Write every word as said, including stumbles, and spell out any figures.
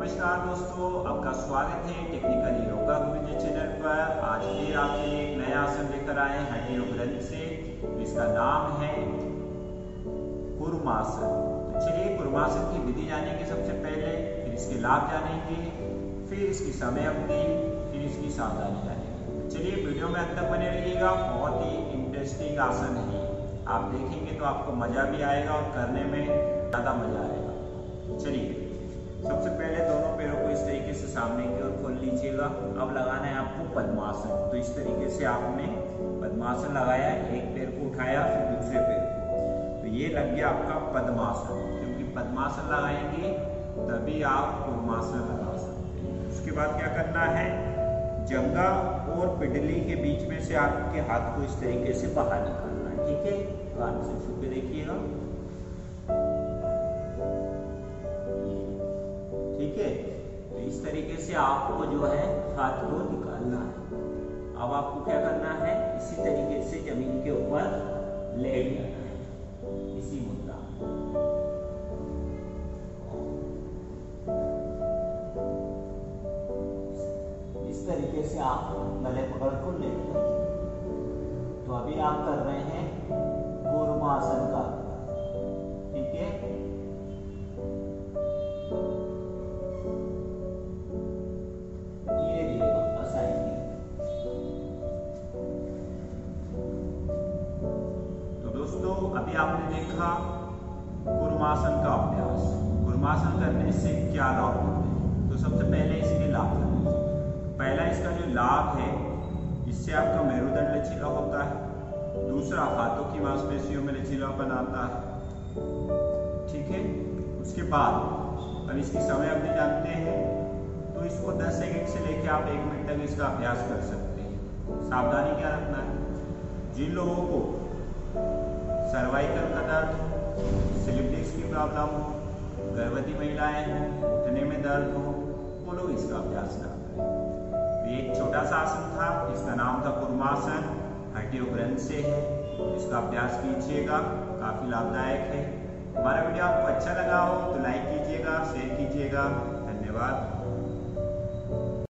नमस्कार दोस्तों, आपका स्वागत है टेक्निकल योगा गुरुजी चैनल पर। आज फिर आपके लिए एक नया आसन लेकर आए हैं हड्डी योग ग्रंथ से। इसका नाम है कूर्मासन। तो चलिए कूर्मासन की विधि जानेंगे सबसे पहले, फिर इसके लाभ जानेंगे, फिर इसकी समय अवधि, फिर इसकी सावधानी जानेंगे। चलिए वीडियो में अंत तक बने रहिएगा, बहुत ही इंटरेस्टिंग आसन है। आप देखेंगे तो आपको मजा भी आएगा और करने में ज्यादा मजा आएगा। चलिए सबसे पहले दोनों पैरों को इस तरीके से सामने की ओर खोल लीजिएगा। अब लगाना है आपको पद्मासन। तो इस तरीके से आपने पद्मासन लगाया, एक पैर को उठाया फिर दूसरे पैर को, तो ये लग गया आपका पद्मासन। क्योंकि पद्मासन लगाएंगे तभी आप कूर्मासन लगा सकते हैं। उसके बाद क्या करना है, जंघा और पिडली के बीच में से आपके हाथ को इस तरीके से बाहर निकालना है। ठीक है, ध्यान से छू के देखिएगा। ठीक है, तो इस तरीके से आपको जो है हाथ को निकालना है। अब आपको क्या करना है, इसी तरीके से जमीन के ऊपर लेट जाना है, इसी मुद्रा। इस तरीके से आप गले पकड़ को लेट जाइए। तो अभी आप कर रहे हैं कूर्मासन का। ठीक है, अभी आपने देखा कूर्मासन का अभ्यास। कूर्मासन करने से क्या लाभ होते हैं, तो सबसे पहले इसके लाभ करने से पहला इसका जो लाभ है, इससे आपका मेरुदंड लचीला होता है। दूसरा, हाथों की मांसपेशियों में लचीलापन आता है। ठीक है, उसके बाद अब इसकी समय अवधि जानते हैं। तो इसको दस सेकंड से लेकर आप एक मिनट तक इसका अभ्यास कर सकते हैं। सावधानी क्या रखना है, जिन लोगों को सर्वाइकल का दर्द, स्लिप डिस्क की प्रॉब्लम हो, गर्भवती महिलाएं हो, घुटने में दर्द हो, वो लोग इसका अभ्यास ना करें। तो ये एक छोटा सा आसन था, इसका नाम था कूर्मासन, हड्डी योग ग्रंथ से है। इसका अभ्यास कीजिएगा, काफी लाभदायक है। हमारा वीडियो आपको अच्छा लगा हो तो लाइक कीजिएगा, शेयर कीजिएगा। धन्यवाद।